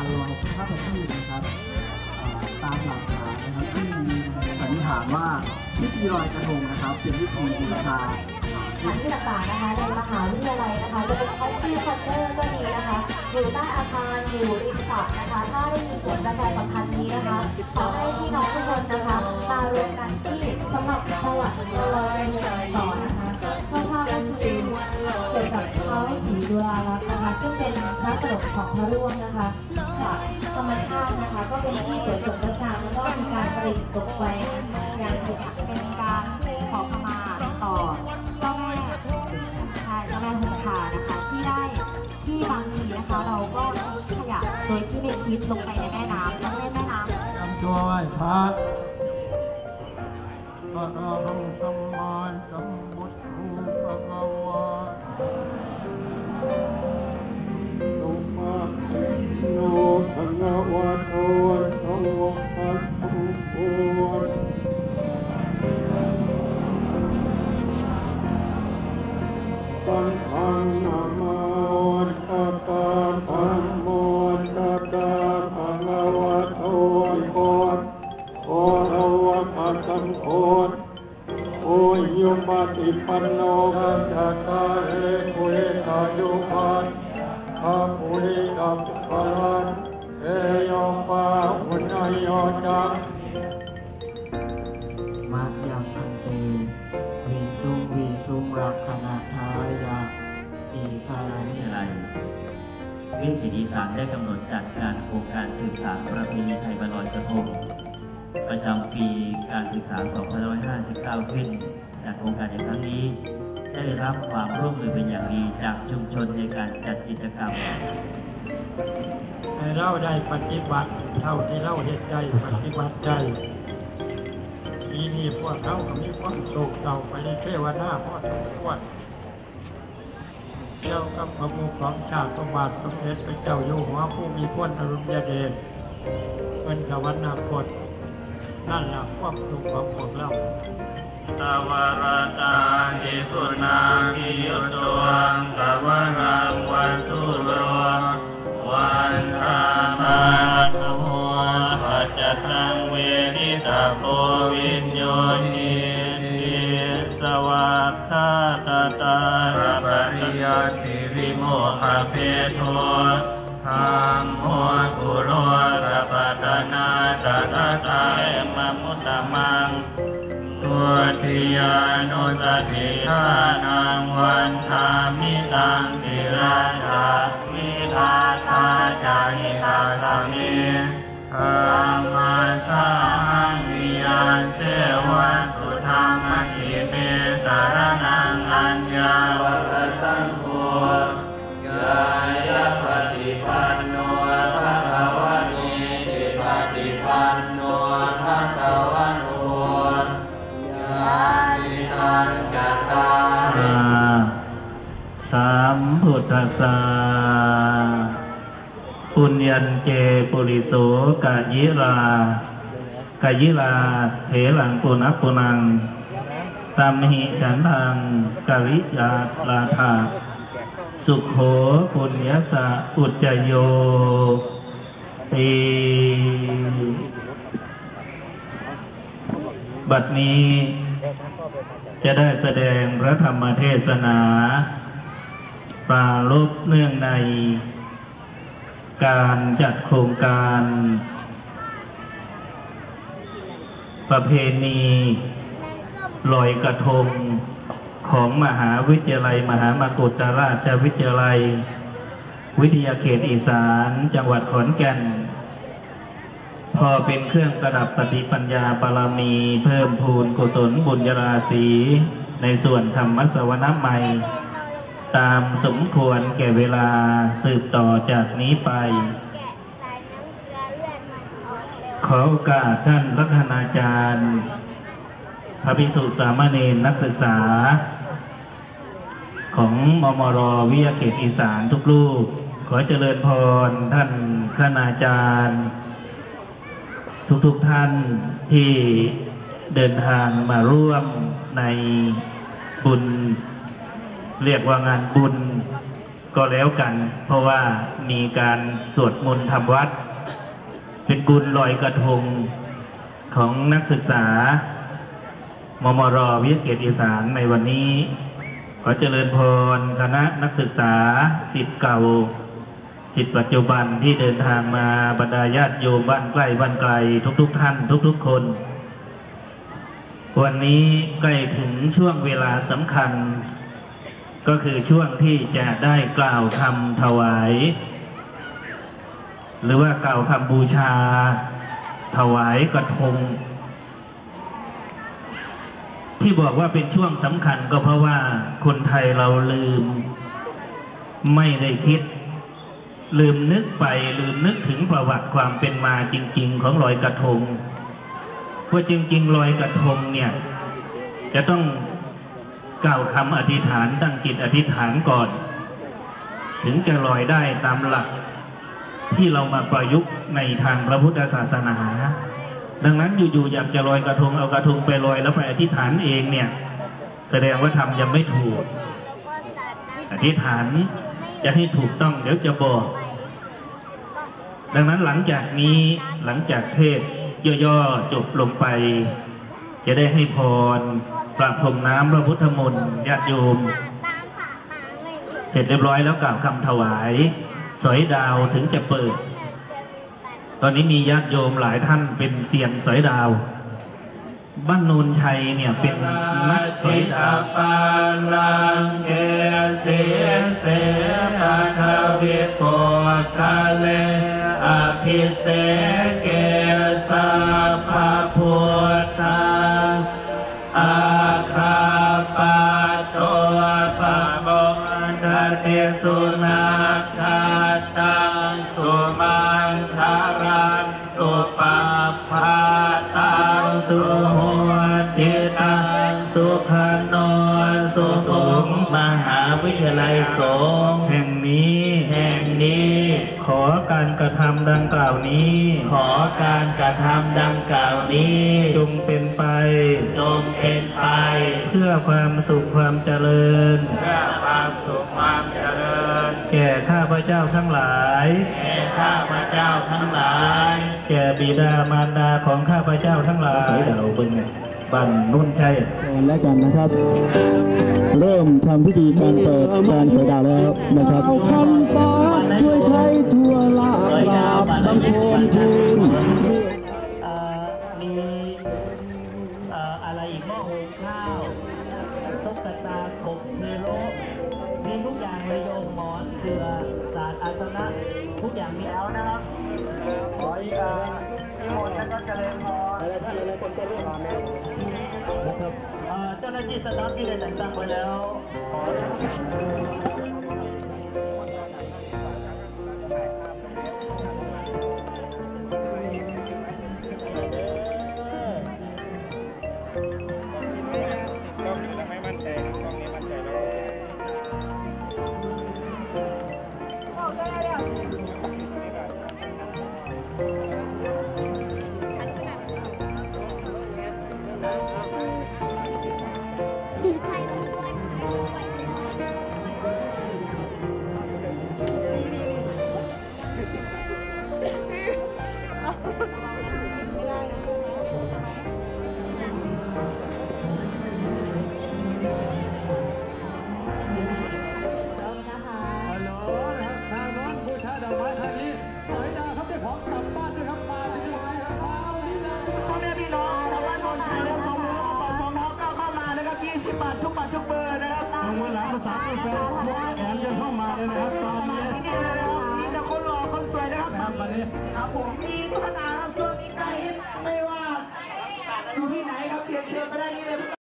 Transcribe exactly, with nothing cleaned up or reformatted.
การลอยพระประทีปนะครับตามหลักฐานนะครับที่มีสันนิษฐานว่าพิธีลอยกระทงนะครับเป็นพิธีบูชาสถานที่ต่างๆนะคะในมหาวิทยาลัยนะคะจะเป็นคอฟฟี่คอนเนอร์ก็ดีนะคะอยู่ใต้อาคารอยู่ริมสระนะคะถ้าได้มีส่วนประชาสัมพันธ์นี้นะคะขอให้พี่น้องทุกคนนะคะมารวมกันที่สำหรับประวัติลอยต่อนะคะคร่าวๆก็คือเกี่ยวกับท้าวศรีดุรารัตน์นะคะซึ่งเป็นพระสนมของพระร่วงนะคะจากธรรมชาตินะคะก็เป็นที่สวยสดงดงามแล้วก็มีการประดิษฐ์ตกแต่งอย่างสวยงามเป็นการขอขมาต่อเจ้าแม่ใช่เจ้าแม่หงคานะคะที่ได้ที่บางทีนะคะเราก็ขยะโดยที่ไม่คิดลงไปในแม่น้ำแล้วในแม่น้ำทำตัวไหว้พระพระอาหังสัมมาสัมพุทโธพระภวะโตมาโนภะคะวะโตสัมมาสัมพุทโธสังฆังนะโมตัสสะธัมโมตัสสะภะคะวะโตโอโอวะตะสัมโฆโอยุปฏิปันโนภะคะวะเลปุเรสายุปัสสะปุริสัพพะลันเอโยปะอุณโยจักมัจยังพันเตวิสุงวิสุงรักขณทายาปีสานิไรวิถีอีสานได้กำหนดจัดการโครงการสืบสานประเพณีไทยวันลอยกระทงประจำปีการศึกษา สองพันห้าร้อยห้าสิบเก้า ขึ้นจากโครงการในครั้งนี้ได้รับความร่วมมือเป็นอย่างดีจากชุมชนในการจัดกิจกรรมให้เราได้ปฏิบัติเท่าที่เราเห็นใจปฏิบัติใจปีนี้พวกเขาก็มีความโศกเศร้าไปในเทวนาพอสมควรเกี่ยวกับพระมุขของชาติบาทสมเด็จพระเจ้าอยู่หัวผู้มีพระอรุณยเดชเป็นสวรรคตนั่นแหละความสุขของพวกเราตาวรตาหิตุนามิยุตังกวารังวันสุโรวันธามาโหปัจจตังเวทิตาโพวิญโยหิติสวัสดิ์ตาตาปริยัติวิโมหะเพโทธรรมโมกุโรตปัตนาตตาตาเอมมุตตะมังตัวทิยานุสติทานังวันธามิตังศิราชามิทาตาจาหิตาสมิธรรมาสามิยาเสวะสุธรรมกิเมสารนังอัญญาวัตสังโฆกายปฏิปันโนภะคะวะเมจิปฏิปันโนภะคะวะโตญาณิทังจัตตาริสัมพุทธัสสะปุญญันเจปุริโสกายิรากายิราเถรังปุณัปปุนังตัมหิฉันทังกาลิยาลาภาสุขโขปุญญสะอุจจโยปีบัดนี้จะได้แสดงพระธรรมเทศนาปรารภเนื่องในการจัดโครงการประเพณีลอยกระทงของมหาวิทยาลัยมหามกุฏราชวิทยาลัยวิทยาเขตอีสานจังหวัดขอนแก่นพอเป็นเครื่องประดับสติปัญญาบารมีเพิ่มพูนกุศลบุญญาราศีในส่วนธรรมสวนาใหม่ตามสมควรแก่เวลาสืบต่อจากนี้ไปขอโอกาสท่านรัตนาจารย์พระภิกษุสามเณรนักศึกษาของมมร.วิทยาเขตอีสานทุกรูปขอเจริญพรท่านคณาจารย์ทุกๆ ท่านที่เดินทางมาร่วมในบุญเรียกว่างานบุญก็แล้วกัน เพราะว่ามีการสวดมนต์ทำวัดเป็นบุญลอยกระทงของนักศึกษามมร.วิทยาเขตอีสานในวันนี้ขอเจริญพรคณะนักศึกษาศิษย์เก่าศิษย์ปัจจุบันที่เดินทางมาบรรดาญาติโยมบ้านใกล้บ้านไกลทุกๆท่านทุกๆคนวันนี้ใกล้ถึงช่วงเวลาสำคัญก็คือช่วงที่จะได้กล่าวคำถวายหรือว่ากล่าวคำบูชาถวายกระทงที่บอกว่าเป็นช่วงสำคัญก็เพราะว่าคนไทยเราลืมไม่ได้คิดลืมนึกไปลืมนึกถึงประวัติความเป็นมาจริงๆของลอยกระทงว่าจริงๆลอยกระทงเนี่ยจะต้องกล่าวคำอธิษฐานตั้งจิตอธิษฐานก่อนถึงจะลอยได้ตามหลักที่เรามาประยุกต์ในทางพระพุทธศาสนาดังนั้นอยู่ๆอยากจะลอยกระทงเอากระทงไปลอยแล้วไปอธิษฐานเองเนี่ยแสดงว่าทำยังไม่ถูกอธิษฐานจะให้ถูกต้องเดี๋ยวจะบอกดังนั้นหลังจากนี้หลังจากเทศย่อๆจบลงไปจะได้ให้พรประพรมน้ำพระพุทธมนต์ญาติโยมเสร็จเรียบร้อยแล้วกล่าวคำถวายสอยดาวถึงจะเปิดตอนนี้มีญาติโยมหลายท่านเป็นเซียนสอยดาวบ้านโนนชัยเนี่ยเป็นนักสอยดาวปาลังเกเสเสนาทวิโปกาเลอภิเสเกสัพพพุทธาอาคาปะโตปะโมทะเตสุนาคาตังสุมังคารังสุปะภาตังสุโหติตังสุขโนสุขมมหาวิทยาลัยสงฆ์แห่งนี้แห่งนี้ขอการกระทำดังกล่าวนี้ขอการกระทำดังกล่าวนี้จงเป็นไปจงเป็นไปเพื่อความสุขความเจริญเพื่อความสุขความเจริญแก่ข้าพเจ้าทั้งหลายแก่ข้าพเจ้าทั้งหลายแก่บิดามารดาของข้าพเจ้าทั้งหลายเดี๋ยวเป็นไงบ้านนุ่นชัยและกันนะครับเริ่มทำพิธีการเปิดการสอยดาวแล้วนะครับคำสาช่วยไทยทั่วลากราบบังคมทูลมีอะไรอีกหม้อหุงข้าวตุ๊กตากบเทโลมีทุกอย่างเลยโยมหมอนเสื่อศาสตร์อาสนะทุกอย่างมีแล้วนะครับขออีกอ่ะมีหมดแล้วก็เจริญพรอะไรท่านอะไรคนเจริญพรเนี่ยนะครับเจ้าหน้าที่สตาฟที่ได้แต่งตั้งไว้แล้วขอครับผมมีตุ๊กตาครับช่วงนี้ใกล้ไม่ว่าอยู่ที่ไหนครับเปลี่ยนเชิญไปได้นี่เลย